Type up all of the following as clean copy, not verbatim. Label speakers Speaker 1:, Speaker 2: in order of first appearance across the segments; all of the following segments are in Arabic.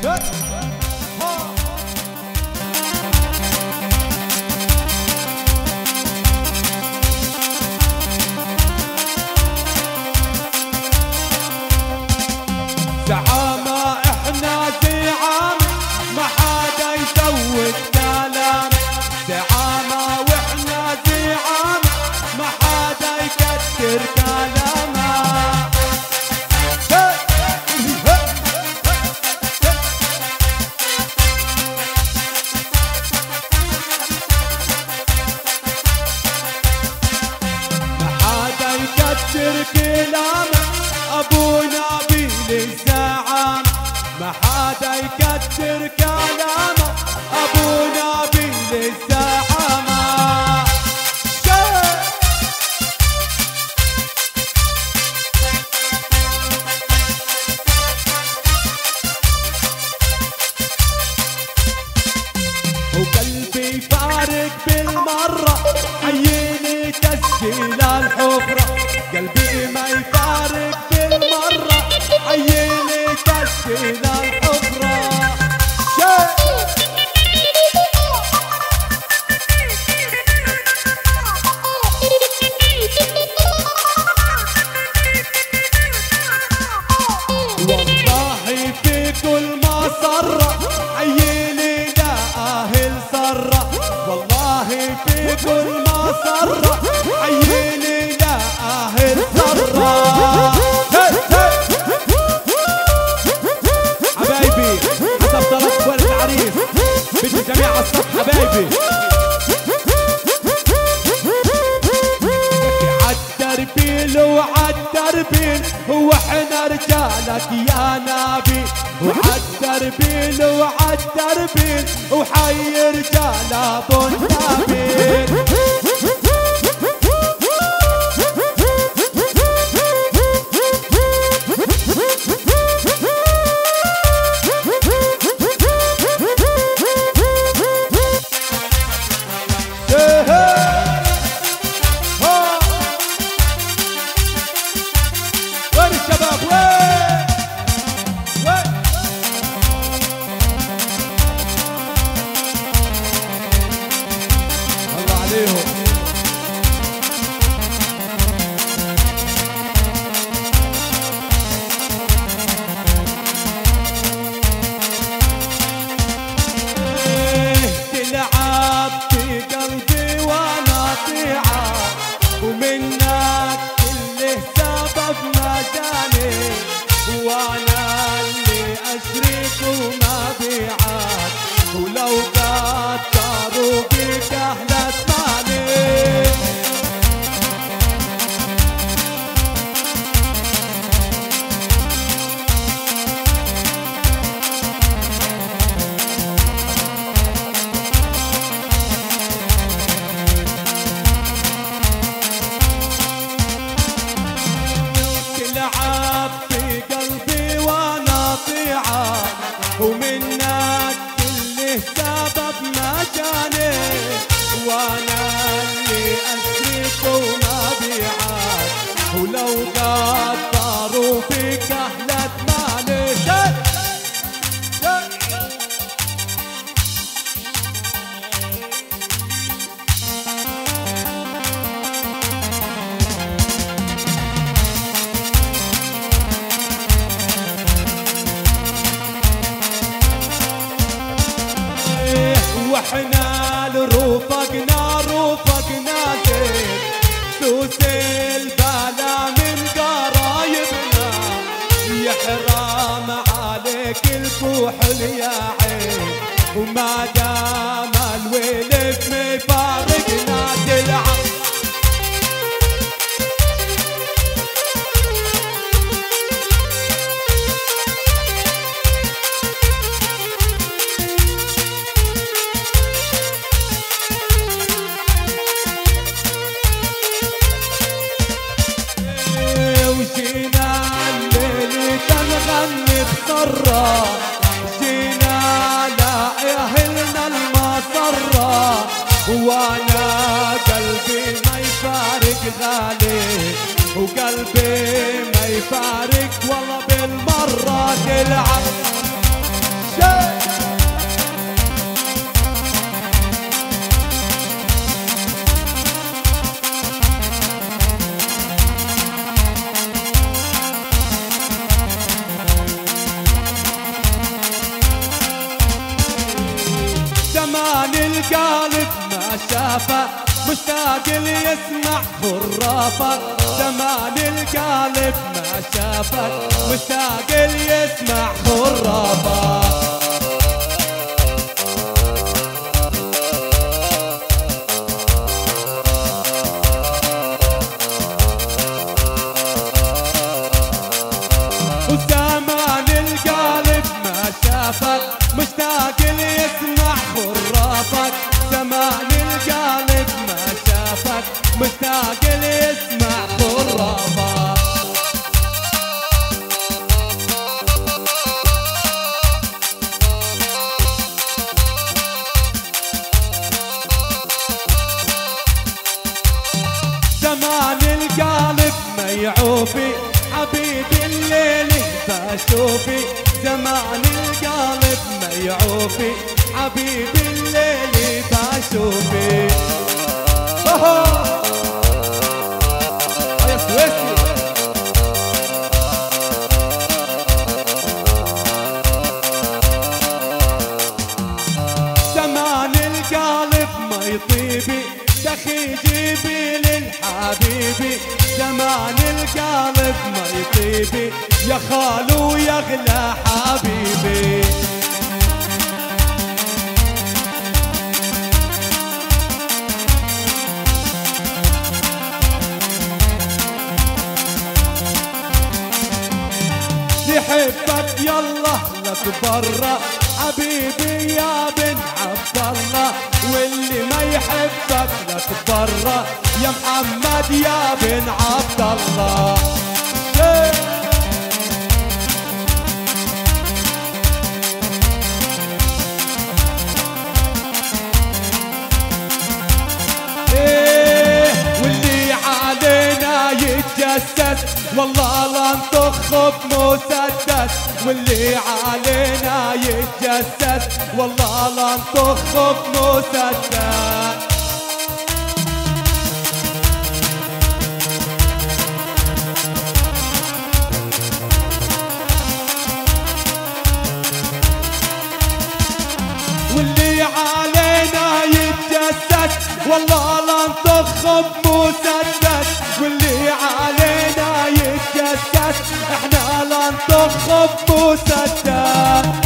Speaker 1: زعامة احنا زعام ما حدا يزود كلام، زعامة واحنا زعام ما حدا يكتر كلامه. ما حدا يكتر كلامه ابونا بالزعام، ما حدا يكتر كلامه ابونا بالزعامة. وقلبي فارق بالمرة عيني تسجيل الحفرة، قلبي ما يفارق بالمرة عيني تسجيل الحفرة. والله في كل ما صرة عيني لا أهل صرة، والله في كل ما صرة عيني لا أهل صرة. حبايبي حسب طلب ولد العريس بدي جميع على الصف حبايبي. عالدربين وعالدربين واحنا رجالك يا نبي، وعالدربين وعالدربين وحي رجال ابو النبي. وين الشباب وين؟ الله عليهم. تلعب في قلبي وانا طيعة، ومنك كله سبب ما جاني، وانا اللي اشرك وما بيعك، ولو قدروا بك اهل اسمعني. تلعب في قلبي وانا طيعة، ومنك كله سبب ما جاني، وانا اللي اشرك وما بيعك، ولو قدروا فيك اهل اسمعني. واحنا رفقنا زين سوس البلا من قرايبنا، يحرام عليك الكحل يا عين، وما دام الولد مفارقنا تلعب. وجينا الليل تنغني بصرة، جينا لأهلنا المسرة، وانا قلبي ما يفارق غالي، وقلبي ما يفارق والله بالمرة تلعب. زمان القلب ما شافه مشتاق اللي يسمع خرافك. زمان القلب ما شافك مشتاق اللي يسمع خرافك. وزمان القلب ما شافك مشتاق اللي يسمع خرافك. زمان القلب ما شافك مشتاق اللي يسمع خرافك. زمان القلب ما يعوفي حبيبي الليل بشوفي. زمان القلب ما يعوفي حبيبي الليل بشوفي. يا سويسي زمان القلب ما يطيبي دخي جيبي للحبيبي. زمان القلب ما يطيبي يا خالو يغلى حبيبي. يحبك يلا لا تبرى حبيبي يا بن عبد الله. واللي ما يحبك لا تبرى يا محمد يا بن عبد الله. واللي علينا يتجسس والله لا نطخ بمسدس. واللي علينا يتجسس والله لا نطخ بمسدس. واللي علينا يتجسس والله لا نطخ بمسدس. واللي علينا يتجسس احنا لا نطخ بمسدس.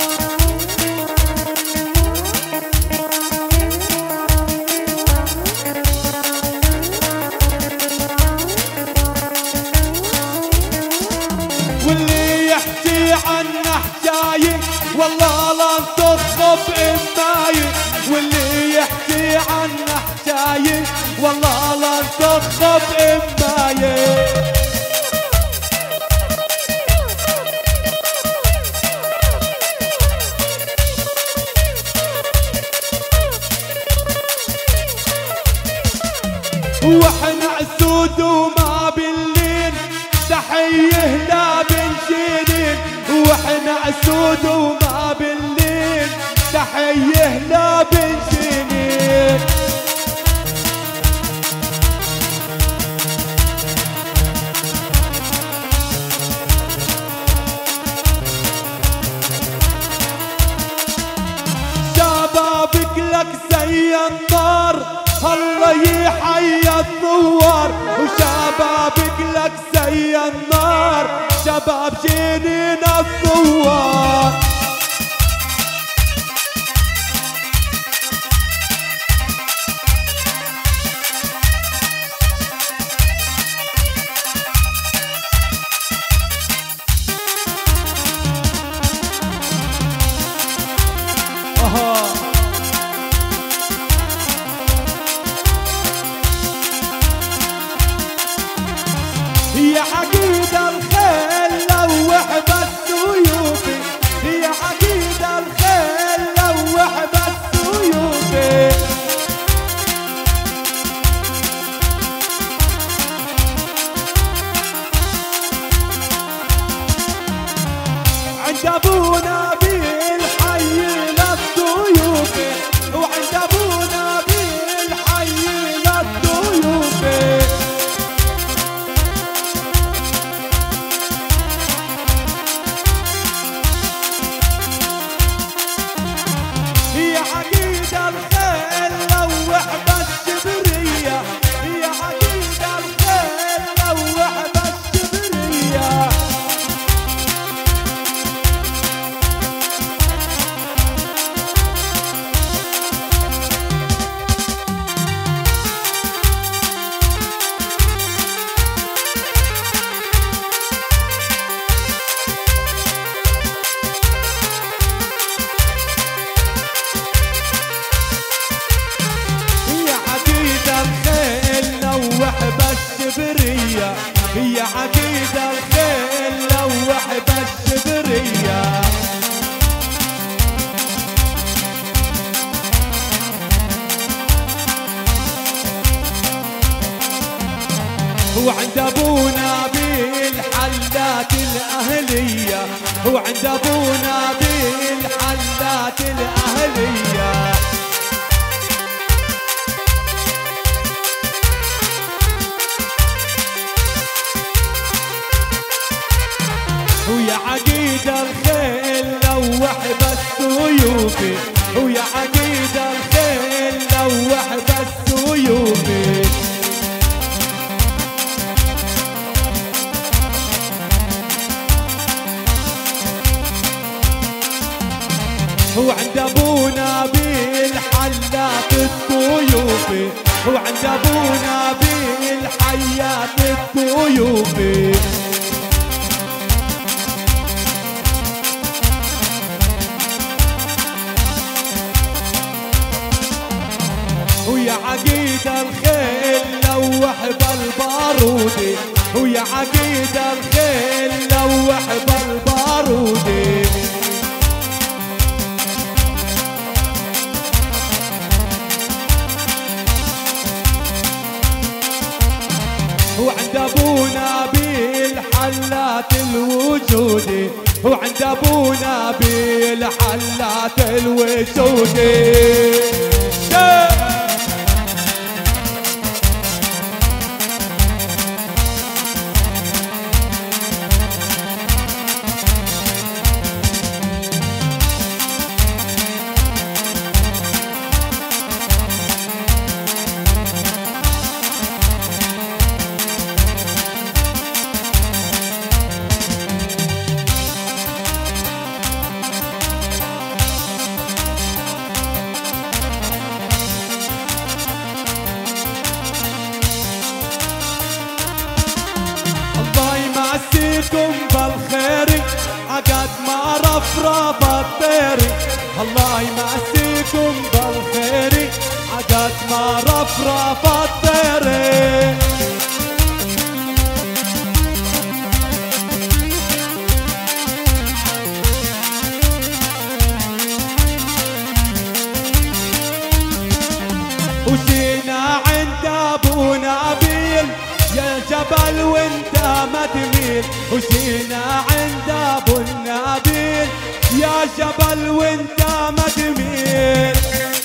Speaker 1: واللي يحكي عنا حكاية والله لا نطخ بإماية. واللي يحكي عنا حكاية والله لا نطخ بإماية. واحنا اسود وما بالليل تحيه لا بنشيلين. واحنا اسود وما بالليل تحيه لا بنشيلين. شبابك لك زي النار الله يحيي الثوار. وشبابك لك زي النار شباب جنين الثوار. يا عقيد الخيل لوح بالسيوفي. يا عقيد الخيل لوح بالسيوفي. عند ابونا بالحي للضيوفي. وعند ابونا بالحي للضيوفي. يا عقيد وعند ابونا بالحلات الاهليه. ويا عقيد الخيل لوح بالسيوفي، ويا عقيد الخيل لوح بالسيوفي. وعند ابونا بالحلات السيوفي، وعند ابونا بالحيات السيوفي. ويا عقيد الخيل لوح بالبارودي، ويا عقيد الخيل لوح بالبارودي. وعند ابونا بالحلات الوجودي، وعند ابونا بالحلات الوجودي. يمسيكم بالخير عقد ما رفرف الطير، الله يمسيكم بالخير عقد ما رفرف الطير. وجينا عند ابو نبيل يا جبل وانت ما تميل، وجينا عند ابو النبيل يا جبل وانت ما تميل.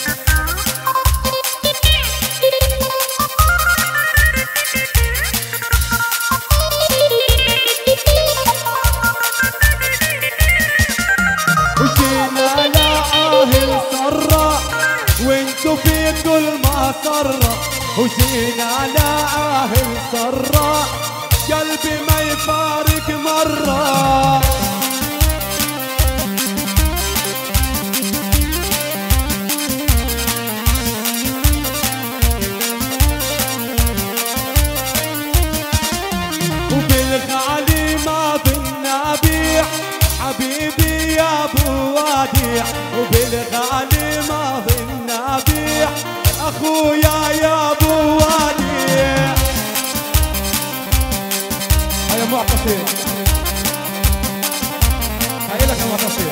Speaker 1: وجينا لأهل صرة وانتو في كل ما صرة، وجينا لأهل صرة قلبي ما يفارق مرة. وبالغالي ما بالنبيع حبيبي يا ابو وديع، وبالغالي ما بالنبيع اخويا يا ابو وديع. هيا معتصم، هاي لك يا معتصم.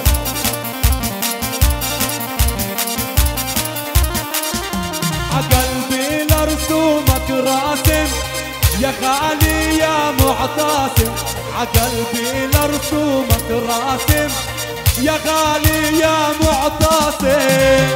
Speaker 1: عقلبي لرسومك راسم يا خالي يا معتصم، عقلبي لرسومك راسم يا خالي يا معتصم.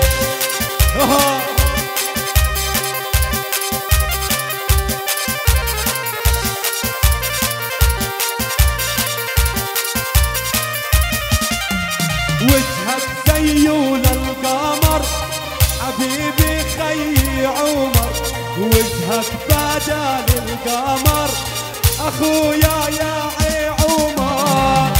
Speaker 1: وجهك زيول القمر حبيبي خي عمر، وجهك بدل القمر اخويا يا عي عمر.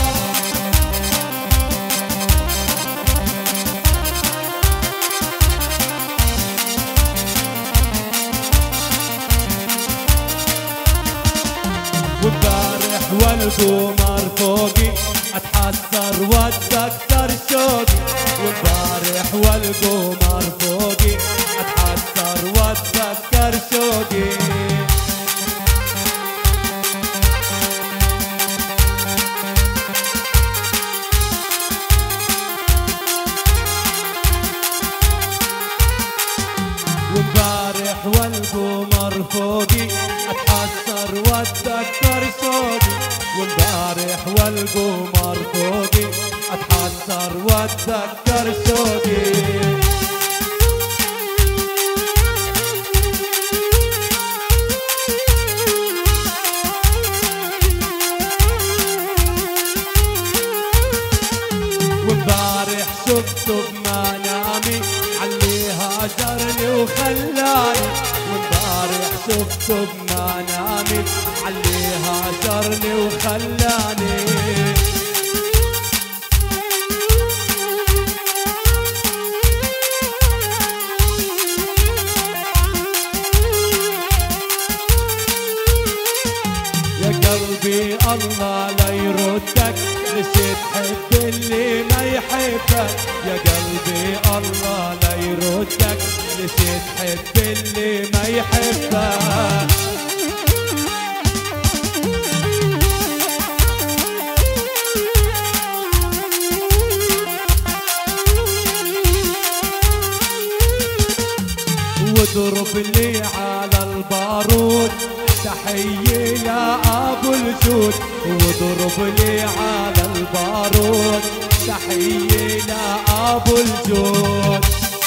Speaker 1: والبارح والقمر فوقي اتحسر واتذكر شوقي، والبارح والقمر فوقي اتحسر واتذكر شوقي. والبارح والقمر فوقي اتحسر واتذكر شوقي، والبارح وامبارح والقمر فوقي اتحسر واتذكر شوقي. وامبارح شفته بمنامي علي هاجرني وخلاني. وامبارح شفته بمنامي علي هاجرني وخلاني. يا قلبي الله لا يردك، نسيت حب اللي ما يحبك. يا قلبي الله لا يردك، نسيت حب اللي ما يحبك. واضرب لي على البارود تحية لأبو الجود. واضرب لي على البارود تحية لأبو الجود.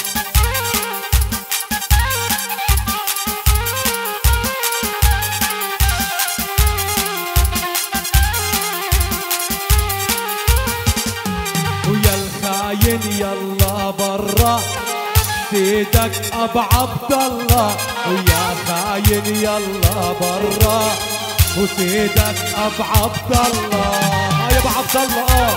Speaker 1: ويا الخاين يلا برا سيدك ابو عبد الله. ويا خاين يلا برا وسيدك ابو عبد الله. يا ابو عبد الله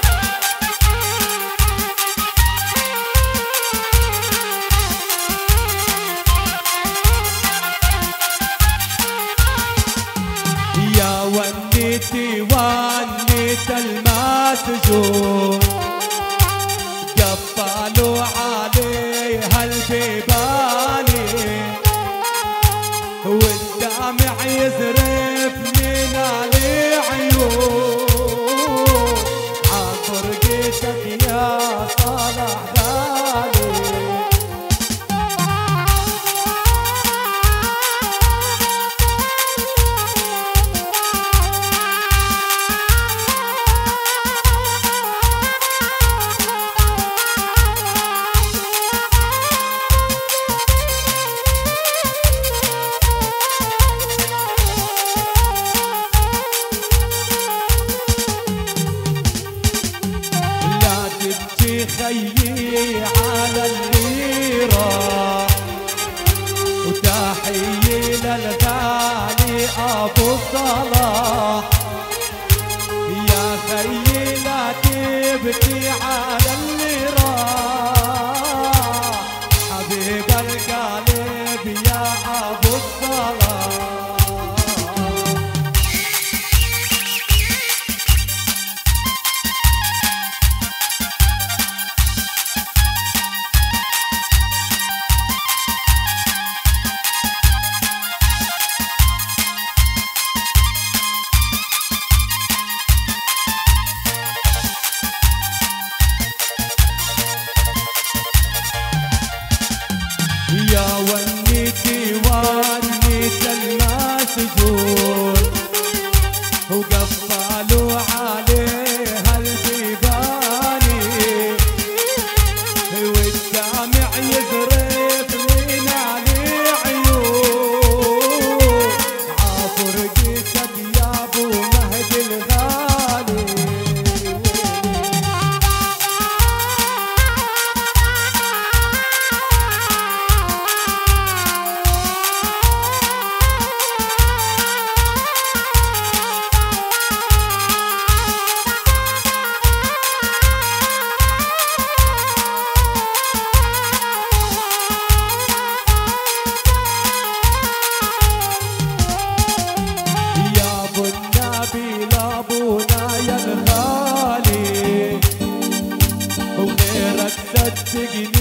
Speaker 1: يا ونيتي ونيت المسجون. قفلوا عليها البيباني والدمع يزرف من العيون. عفرقتك يا صالح غالي. خيي على الليرة وتحيي للغالي أبو صلاح. يا خيي لا تبكي على الليرة حبيب القلب يا أبو صلاح. يا ونيتي ونيت المسجون وقفلوا عليها البيباني والدمع يزرف من العيون. عفرقتك يا ابو مهدي الغالي. وغيرك صدقني